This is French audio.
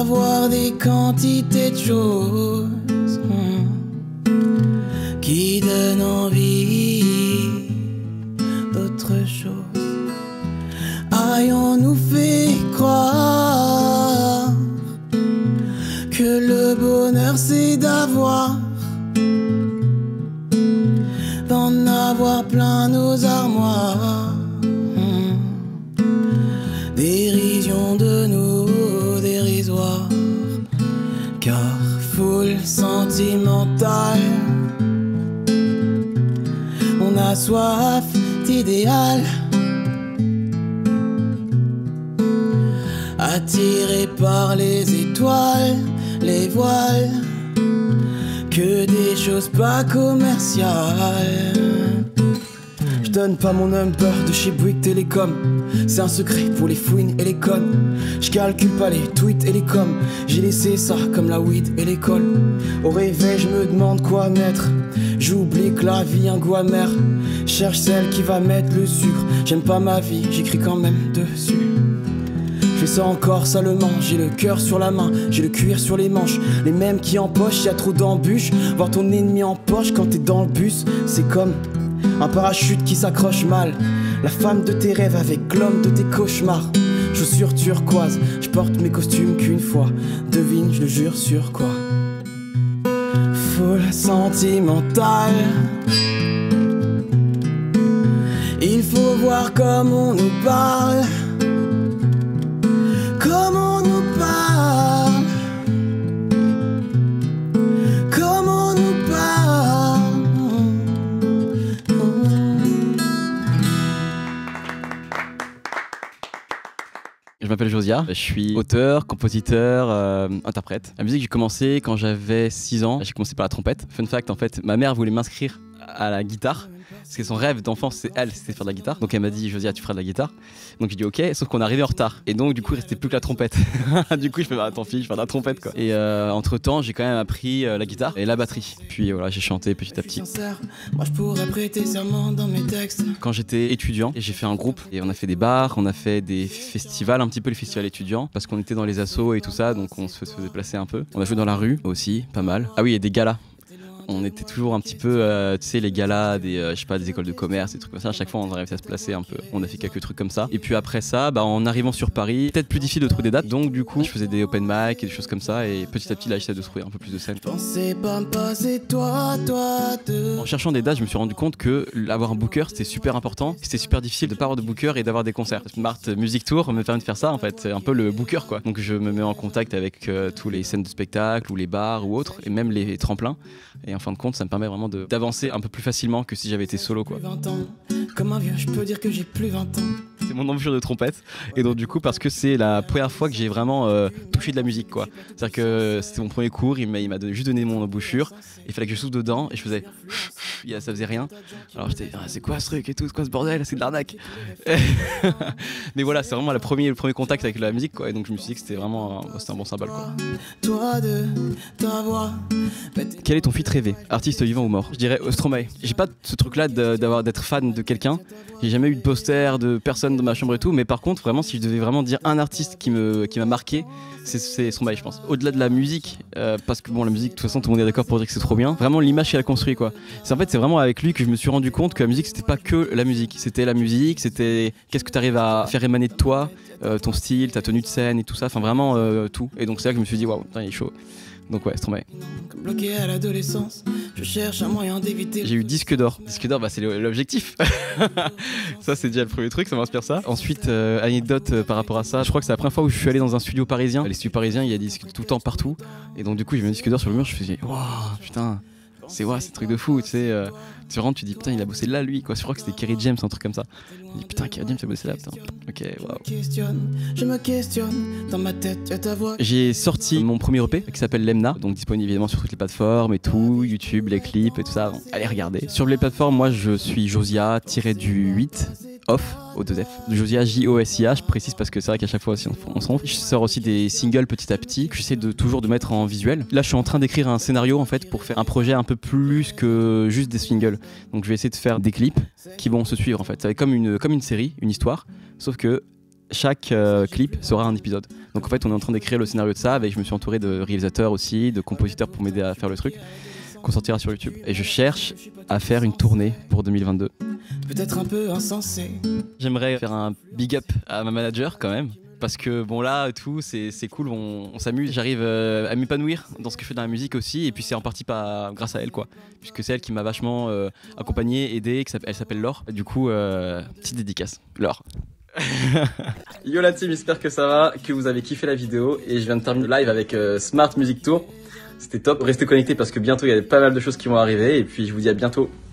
avoir des quantités de choses qui donnent envie d'autre chose. Ayons-nous fait croire que le bonheur c'est d'avoir, d'en avoir plein nos armoires. Dérision de nous dérisoire, car foule sentimentale, on a soif d'idéal, attiré par les étoiles, les voiles, que des choses pas commerciales. Je donne pas mon number de chez Bouygues Télécom, c'est un secret pour les fouines et les connes. Je calcule pas les tweets et les coms, j'ai laissé ça comme la weed et l'école. Au réveil je me demande quoi mettre, j'oublie que la vie a un goût amer. Cherche celle qui va mettre le sucre, j'aime pas ma vie, j'écris quand même dessus. Je fais ça encore salement, j'ai le cœur sur la main, j'ai le cuir sur les manches, les mêmes qui empochent, y'a trop d'embûches. Voir ton ennemi en poche quand t'es dans le bus, c'est comme un parachute qui s'accroche mal. La femme de tes rêves avec l'homme de tes cauchemars. Chaussures turquoise, je porte mes costumes qu'une fois. Devine, je le jure sur quoi? Foule sentimentale, il faut voir comme on nous parle, comme on nous parle, comme on nous parle. Je m'appelle Josia, je suis auteur, compositeur, interprète. La musique, j'ai commencé quand j'avais 6 ans, j'ai commencé par la trompette. Fun fact, en fait, ma mère voulait m'inscrire à la guitare, parce que son rêve d'enfance, c'était de faire de la guitare. Donc elle m'a dit, Josia, tu feras de la guitare. Donc j'ai dit ok, sauf qu'on est arrivé en retard. Et donc du coup, il restait plus que la trompette. Du coup, je fais, bah, tant pis, je fais de la trompette quoi. Et entre temps, j'ai quand même appris la guitare et la batterie. Puis voilà, j'ai chanté petit à petit. Moi, je pourrais prêter serment dans mes textes. Quand j'étais étudiant, j'ai fait un groupe et on a fait des bars, on a fait des festivals, un petit peu les festivals étudiants, parce qu'on était dans les assos et tout ça, donc on se faisait déplacer un peu. On a joué dans la rue aussi, pas mal. Ah oui, et des galas. On était toujours un petit peu, tu sais, les galas des, je sais pas, des écoles de commerce, des trucs comme ça. À chaque fois, on arrivait à se placer un peu. On a fait quelques trucs comme ça. Et puis après ça, bah, en arrivant sur Paris, peut-être plus difficile de trouver des dates. Donc du coup, je faisais des open mic et des choses comme ça. Et petit à petit, là, j'essaie de trouver un peu plus de scènes. Pensez pas me passer toi deux. En cherchant des dates, je me suis rendu compte que avoir un booker, c'était super important. C'était super difficile de pas avoir de booker et d'avoir des concerts. Smart Music Tour me permet de faire ça en fait. C'est un peu le booker quoi. Donc je me mets en contact avec tous les scènes de spectacle ou les bars ou autres, et même les tremplins. Et en fin de compte, ça me permet vraiment d'avancer un peu plus facilement que si j'avais été solo quoi. 20 ans, comme un vieux, je peux dire que j'ai plus 20 ans. C'est mon embouchure de trompette, et donc du coup parce que c'est la première fois que j'ai vraiment touché de la musique quoi. C'est-à-dire que c'était mon premier cours, il m'a juste donné mon embouchure, il fallait que je souffle dedans et je faisais ça faisait rien. Alors j'étais c'est quoi ce truc et tout, c'est quoi ce bordel, c'est de l'arnaque. Mais voilà, c'est vraiment le premier contact avec la musique quoi, et donc je me suis dit que c'était vraiment un bon symbole quoi. Toi de ta voix. Quel est ton feat rêvé, artiste vivant ou mort? Je dirais Stromae. J'ai pas ce truc là d'être fan de quelqu'un. J'ai jamais eu de poster de personne dans ma chambre et tout, mais par contre vraiment si je devais vraiment dire un artiste qui m'a marqué, c'est Stromae je pense. Au-delà de la musique, parce que bon la musique de toute façon tout le monde est d'accord pour dire que c'est trop bien, vraiment l'image qu'il a construit quoi. En fait c'est vraiment avec lui que je me suis rendu compte que la musique c'était pas que la musique, c'était la musique, c'était qu'est-ce que tu arrives à faire émaner de toi, ton style, ta tenue de scène et tout ça, enfin vraiment tout. Et donc c'est là que je me suis dit waouh, il est chaud. Donc ouais, Stromae. Bloqué à l'adolescence, je cherche un moyen d'éviter. J'ai eu disque d'or. Disque d'or, bah, c'est l'objectif. Ça, c'est déjà le premier truc, ça m'inspire ça. Ensuite, anecdote par rapport à ça, je crois que c'est la première fois où je suis allé dans un studio parisien. Les studios parisiens, il y a des disques tout le temps partout. Et donc, du coup, j'ai mis un disque d'or sur le mur, je me suis dit, waouh, putain, c'est un truc de fou, tu sais. Tu rentres, tu dis, putain, il a bossé là, lui, quoi. Je crois que c'était Kerry James, un truc comme ça. Je dis, putain, Kerry James a bossé là, putain. Ok, waouh. Je me questionne, dans ma tête, y'a ta voix. J'ai sorti mon premier EP qui s'appelle Lemna, donc disponible évidemment sur toutes les plateformes et tout, YouTube, les clips et tout ça. Allez regarder. Sur les plateformes, moi je suis Josia-8 off au 2F. Josia Josia, je précise parce que c'est vrai qu'à chaque fois aussi on se trompe. Je sors aussi des singles petit à petit que j'essaie toujours de mettre en visuel. Là je suis en train d'écrire un scénario en fait pour faire un projet un peu plus que juste des singles. Donc je vais essayer de faire des clips qui vont se suivre en fait. Ça va être comme une série, une histoire, sauf que chaque clip sera un épisode. Donc en fait on est en train d'écrire le scénario de ça, avec je me suis entouré de réalisateurs aussi, de compositeurs pour m'aider à faire le truc, qu'on sortira sur YouTube. Et je cherche à faire une tournée pour 2022. Peut-être un peu insensé. J'aimerais faire un big up à ma manager quand même. Parce que bon là tout c'est cool, on s'amuse, j'arrive à m'épanouir dans ce que je fais dans la musique aussi, et puis c'est en partie pas grâce à elle quoi, puisque c'est elle qui m'a vachement accompagné, aidé, elle s'appelle Laure, du coup petite dédicace, Laure. Yo la team, j'espère que ça va, que vous avez kiffé la vidéo, et je viens de terminer le live avec Smart Music Tour, c'était top, restez connectés parce que bientôt il y a pas mal de choses qui vont arriver, et puis je vous dis à bientôt.